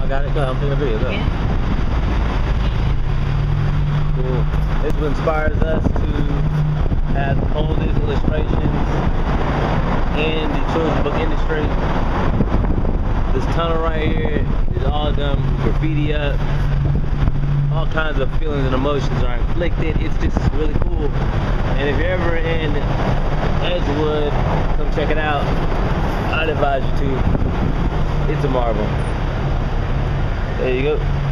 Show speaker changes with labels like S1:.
S1: got it. Go ahead, I'm taking a video. Go. Cool. This is what inspires us to have all these illustrations in the children's book industry. This tunnel right here is all done graffiti up. All kinds of feelings and emotions are inflicted. It's just really cool. And if you're ever in Edgewood, come check it out. I'd advise you to. It's a marvel. There you go.